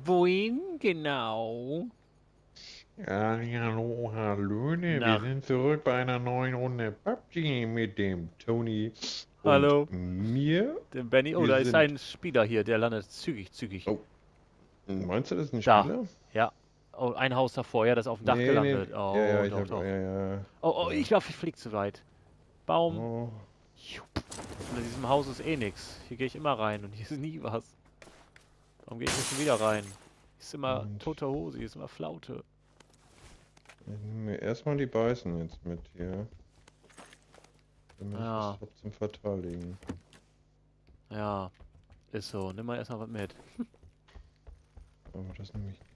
Wohin genau? Ja, hallo, hallöne. Wir Na, sind zurück bei einer neuen Runde PUBG mit dem Tony und hallo, mir. der Benny. Oh, Wir da ist sind. ein Spieler hier, der landet zügig. Oh, meinst du, das ist ein Da, Spieler? ja. Oh, ein Haus davor, ja, das ist auf dem Dach Nee, nee. gelandet. Ja, ja, Oh, ich doch, hab. Ja, doch. ja. Oh, Ja. ich glaube, ich flieg zu weit. Baum. Oh, Jupp. Und in diesem Haus ist eh nix. Hier gehe ich immer rein und hier ist nie was. Warum gehe ich nicht schon wieder rein? Hier ist immer und. tote Hose, hier ist immer Flaute. Ich nehme mir erstmal die Beißen jetzt mit hier. Damit ich das Ja, trotzdem verteidigen. ja, ist so. Nimm mal erstmal was mit. Aber das nehme ich nicht.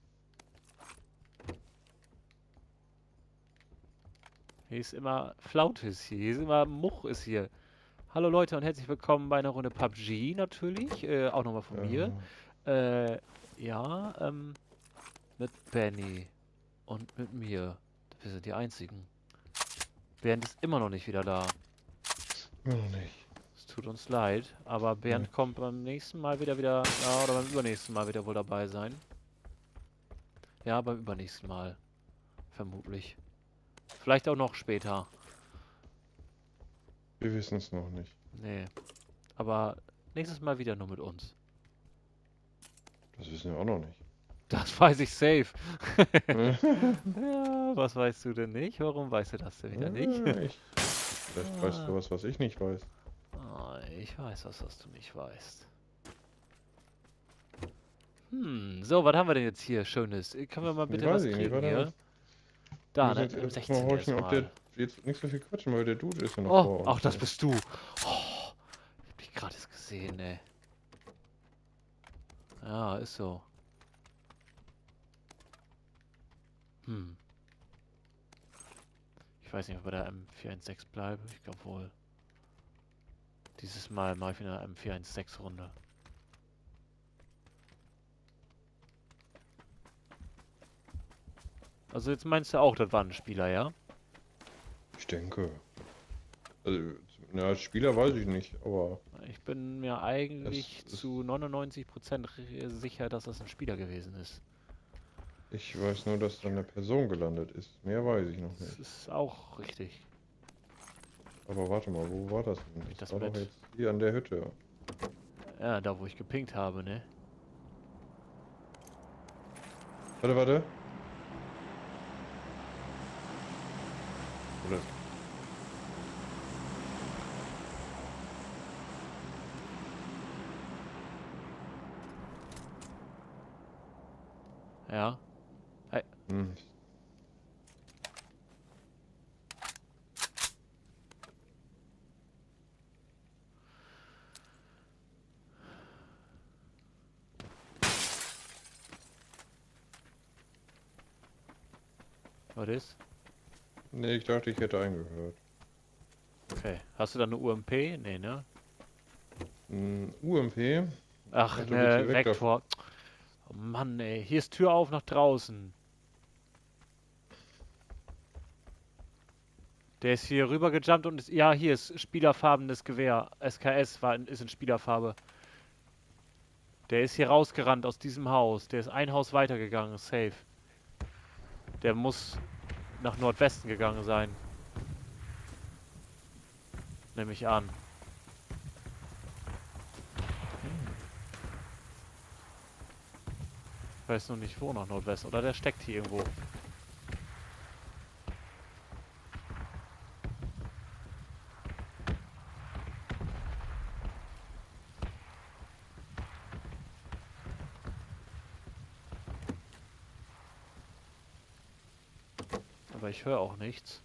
Hier ist immer Flaute ist hier ist immer Much ist hier. Hallo Leute und herzlich willkommen bei einer Runde PUBG natürlich, auch nochmal von mir. Äh, Äh, ja, mit Benny und mit mir. Wir sind die Einzigen. Bernd ist immer noch nicht wieder da. immer noch nicht. Es tut uns leid, aber Nee. Bernd kommt beim nächsten Mal wieder, ja, oder beim übernächsten Mal wieder wohl dabei sein. Ja, beim übernächsten Mal. Vermutlich. Vielleicht auch noch später. Wir wissen es noch nicht. Nee. Aber nächstes Mal wieder nur mit uns. Das wissen wir auch noch nicht. Das weiß ich safe. Ja, was weißt du denn nicht? Warum weißt du das denn wieder nicht? Vielleicht weißt Ah, du was, was ich nicht weiß. ich weiß was du nicht weißt. So, was haben wir denn jetzt hier Schönes? Können wir mal Ich bitte weiß was ich nicht, kriegen warte. hier? Wir Da, müssen ne, jetzt erstmal M16 horchen, ob der erstmal. jetzt nicht so viel quatschen, weil der Dude ist ja noch Oh, vor ach, uns. das Hier. bist du. Oh, ich hab dich gerade erst gesehen, ey. Ja, ist so. Hm. Ich weiß nicht, ob wir der M416 bleibe. Ich glaube wohl. Dieses Mal mache ich wieder eine M416-Runde. Also jetzt meinst du auch, das war ein Spieler, ja? Ich denke. Also, na, als Spieler weiß ich nicht, aber Ich bin mir es eigentlich ist. zu 99% sicher, dass das ein Spieler gewesen ist. Ich weiß nur, dass da eine Person gelandet ist. Mehr weiß ich noch Das nicht. ist auch richtig. Aber warte mal, wo war das denn? Hab ich Das das war doch mit? jetzt hier an der Hütte. Ja, da wo ich gepinkt habe, ne? Warte. Oder? Ja. Hey, Hm. was ist? Nee, ich dachte, ich hätte eingehört. Okay. Hast du da eine UMP? Nee, ne? UMP? Ach, Ach, du willst hier ne, weg davon. Vektor. Oh Mann, ey. Hier ist Tür auf nach draußen. Der ist hier rüber gejumpt und ist. Ja, hier ist spielerfarbenes Gewehr. SKS ist in Spielerfarbe. Der ist hier rausgerannt aus diesem Haus. Der ist ein Haus weitergegangen, safe. Der muss nach Nordwesten gegangen sein. Nehme ich an. Ich weiß nur nicht wo nach Nordwesten. Oder der steckt hier irgendwo. Aber ich höre auch nichts. höre auch nichts.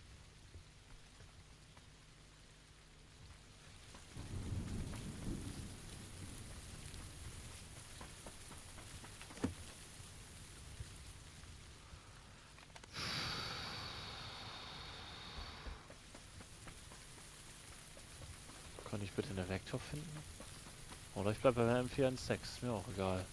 Kann ich bitte eine Vektor finden? Oder ich bleibe bei der M416. Ist mir auch egal.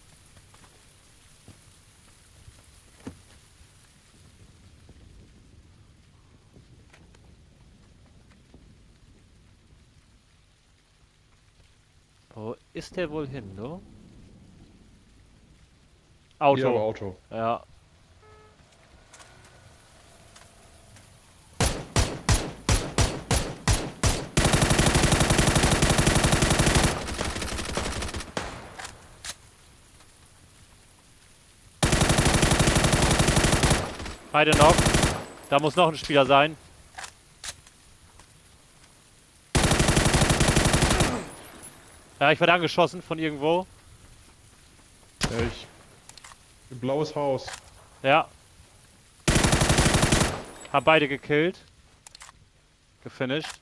Wo ist der wohl hin, du? Hier aber Auto. Auto. Ja. Beide noch. Da muss noch ein Spieler sein. Ja, ich werde angeschossen von irgendwo. Ja, blaues Haus. Ja. Hab beide gekillt. Gefinisht.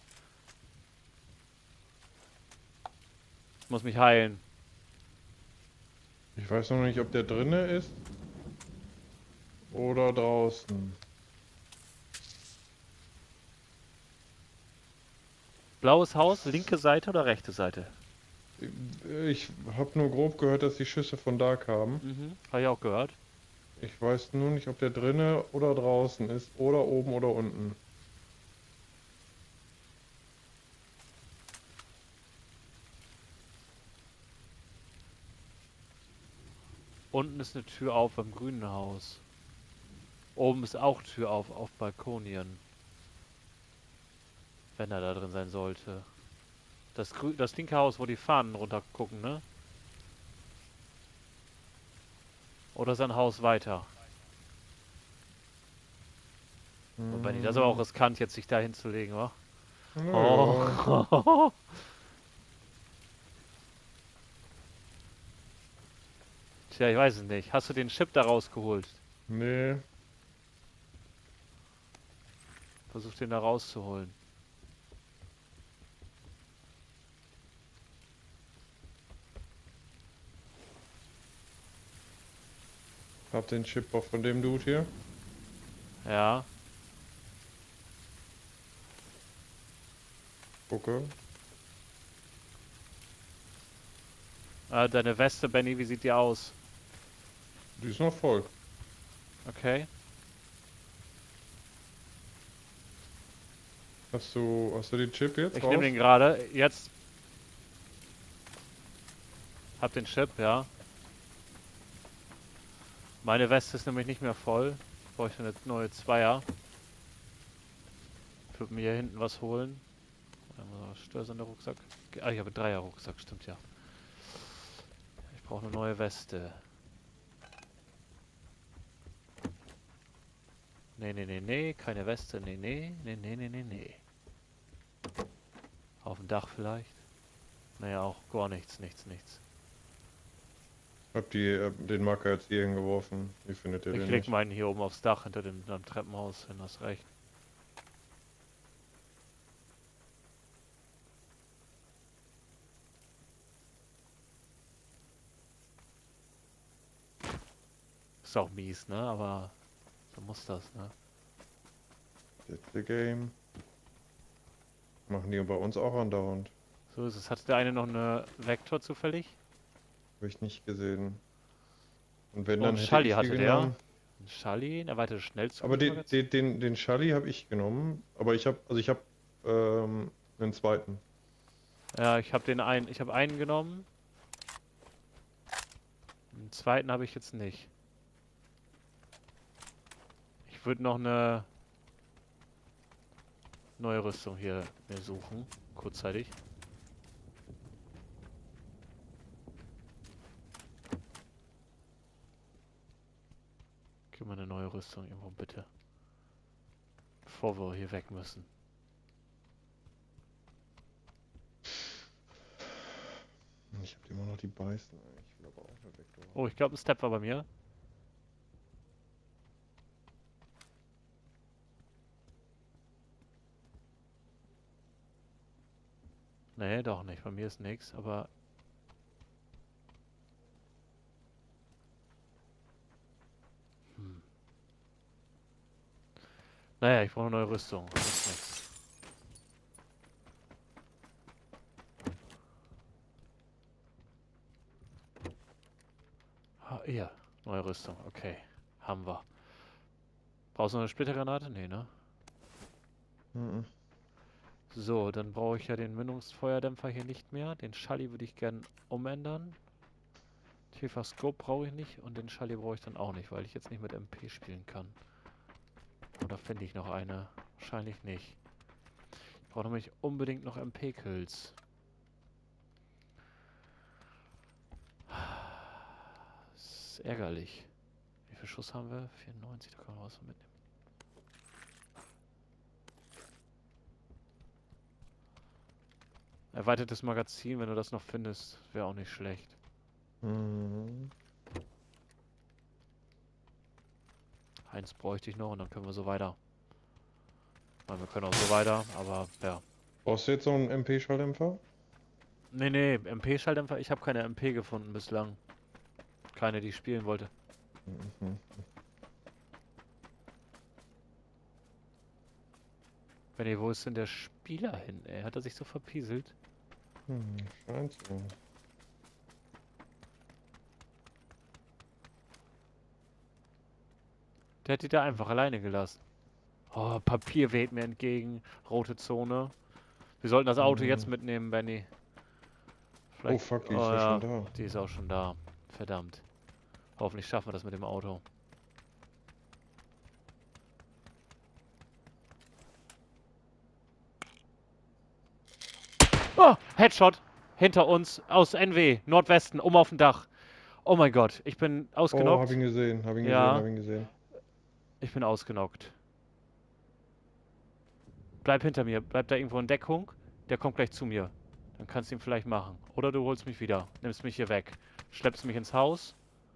Muss mich heilen. Ich weiß noch nicht, ob der drinne ist. Oder draußen. Blaues Haus, linke Seite oder rechte Seite? Ich habe nur grob gehört, dass die Schüsse von da kamen. Mhm, habe ich auch gehört. Ich weiß nur nicht, ob der drinne oder draußen ist. Oder oben oder unten. Unten ist eine Tür auf beim grünen Haus. Oben ist auch Tür auf Balkonien. Wenn er da drin sein sollte. Das linke Haus, wo die Fahnen runter gucken, ne? Oder sein Haus weiter. Und Benni, das ist aber auch riskant, jetzt sich da hinzulegen, wa? Naja. Oh. Tja, ich weiß es nicht. Hast du den Chip da rausgeholt? Nee. Versuch den da rauszuholen. Hab den Chip auch von dem Dude hier. Ja. Gucke. Deine Weste, Benni, wie sieht die aus? Die ist noch voll. Okay. Hast du den Chip jetzt Ich raus? nehme den gerade. Jetzt. Hab den Chip, ja. Meine Weste ist nämlich nicht mehr voll. Bräuchte eine neue Zweier. Ich würde mir hier hinten was holen. Störsender Rucksack. Ah, ich habe einen Dreier-Rucksack, stimmt ja. Ich brauche eine neue Weste. Nee, keine Weste. Nee. Auf dem Dach vielleicht. Naja, auch gar nichts. Hab den Marker jetzt hier hingeworfen. Wie findet ihr Ich den leg nicht? meinen hier oben aufs Dach hinter dem Treppenhaus hin, hast recht. Ist auch mies, ne? Aber so muss das, ne? That's the game. Machen die bei uns auch andauernd. So ist es. Hat der eine noch eine Vektor zufällig? Habe ich nicht gesehen. Und wenn, Oh, dann einen hätte Schalli ich die hatte der. genommen. Ein Schalli, ein erweitertes Schnellzug. Aber den Schalli habe ich genommen. Aber ich habe einen zweiten. Ja, ich habe einen genommen. Den zweiten habe ich jetzt nicht. Ich würde noch eine neue Rüstung hier mir suchen, kurzzeitig. Gib mir eine neue Rüstung irgendwo, bitte. Bevor wir hier weg müssen. Ich habe immer noch die Beißen. Ich will aber auch eine Vektor. Oh, ich glaube, ein Step war bei mir. Nee, doch nicht. Bei mir ist nichts, aber... Naja, ich brauche eine neue Rüstung. Das ist nichts. Hier, neue Rüstung. Okay, haben wir. Brauchst du noch eine Splittergranate? Nee, ne? Mhm. So, dann brauche ich ja den Mündungsfeuerdämpfer hier nicht mehr. Den Schalli würde ich gern umändern. Käfer Scope brauche ich nicht und den Schalli brauche ich dann auch nicht, weil ich jetzt nicht mit MP spielen kann. Oder finde ich noch eine? Wahrscheinlich nicht. Ich brauche nämlich unbedingt noch MP-Kills. Das ist ärgerlich. Wie viel Schuss haben wir? 94, da kann man was von mitnehmen. Erweitertes Magazin, wenn du das noch findest, wäre auch nicht schlecht. Mhm. Eins bräuchte ich noch und dann können wir so weiter. Nein, wir können auch so weiter, aber ja. Brauchst du jetzt so einen MP-Schalldämpfer? Nee, MP-Schalldämpfer, ich habe keine MP gefunden bislang. Keine, die ich spielen wollte. Mhm. Benni, wo ist denn der Spieler hin, ey? Hat er sich so verpieselt? Scheint so. Der hat die da einfach alleine gelassen. Oh, Papier weht mir entgegen. Rote Zone. Wir sollten das Auto jetzt mitnehmen, Benni. Oh fuck, die ist ja schon da. Die ist auch schon da. Verdammt. Hoffentlich schaffen wir das mit dem Auto. Oh, Headshot. Hinter uns. Aus NW. Nordwesten. Auf dem Dach. Oh mein Gott. Ich bin ausgenockt. Oh, hab ihn gesehen, hab ihn Ja. gesehen, hab ihn gesehen. Ich bin ausgenockt. Bleib hinter mir. Bleib da irgendwo in Deckung. Der kommt gleich zu mir. Dann kannst du ihn vielleicht machen. Oder du holst mich wieder. Nimmst mich hier weg. Schleppst mich ins Haus.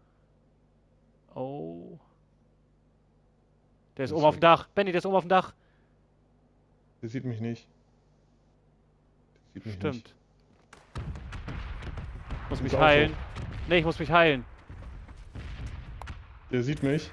Oh. Der ist oben auf dem Dach. Benni, der ist oben auf dem Dach. Der sieht mich nicht. Der sieht mich Stimmt. nicht. Muss Das mich ist auch heilen. Nee, ich muss mich heilen. Der sieht mich.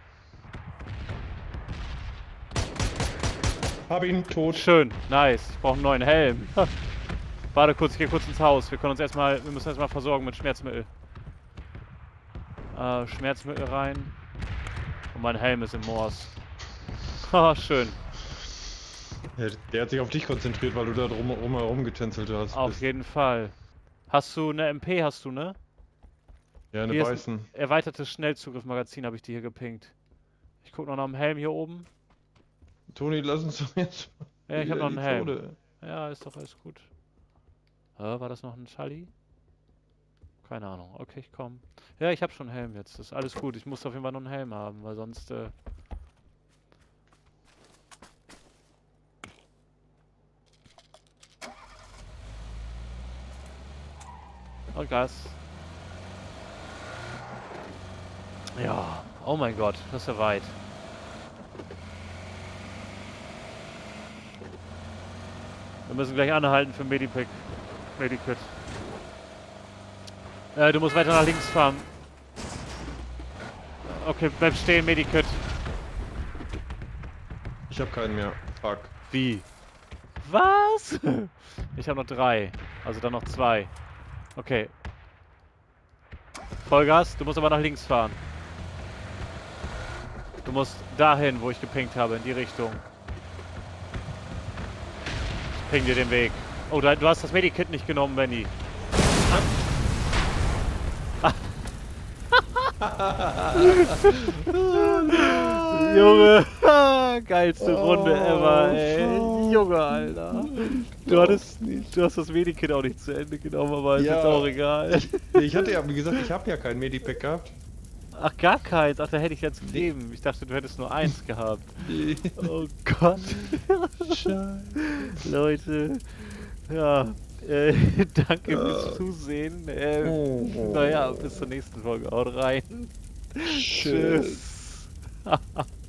Hab ihn, tot. Schön. Nice. Ich brauche einen neuen Helm. Warte kurz, ich gehe kurz ins Haus. Wir müssen erstmal versorgen mit Schmerzmittel. Schmerzmittel rein. Und mein Helm ist im Moors. Haha, schön. Der hat sich auf dich konzentriert, weil du da drumherum getänzelt hast. Auf jeden Fall. Hast du eine MP, hast du, ne? Ja, eine Hier ist Beißen. Erweitertes Schnellzugriff-Magazin habe ich dir hier gepinkt. Ich guck noch nach dem Helm hier oben. Toni, lass uns doch jetzt Ja, ich habe noch einen die Helm. Zone. Ja, ist doch alles gut. War das noch ein Schalli? Keine Ahnung. Okay, ich komm. Ja, ich habe schon einen Helm jetzt. Das ist alles gut. Ich muss auf jeden Fall noch einen Helm haben, weil sonst... Oh, Gas. Ja. Oh mein Gott, das ist ja weit. Wir müssen gleich anhalten für Medikit. Du musst weiter nach links fahren. Okay, bleib stehen, Medikit. Ich hab keinen mehr. Fuck. Wie? Was? Ich habe noch 3. Also dann noch 2. Okay. Vollgas, du musst aber nach links fahren. Du musst dahin, wo ich gepinkt habe, in die Richtung. Ich ping dir den Weg. Oh, du hast das Medikit nicht genommen, Benni. Junge, geilste Runde ever, ey. Junge, Alter. Du hast das Medikit auch nicht zu Ende genommen, aber ist jetzt auch egal. Ich hatte ja, wie gesagt, ich habe ja kein Medipack gehabt. Ach, gar keins. Ach, da hätte ich jetzt gegeben. Ich dachte, du hättest nur 1 gehabt. Oh Gott. Scheiße. Leute. Ja. Danke fürs Zusehen. Naja, bis zur nächsten Folge. Haut rein. Tschüss.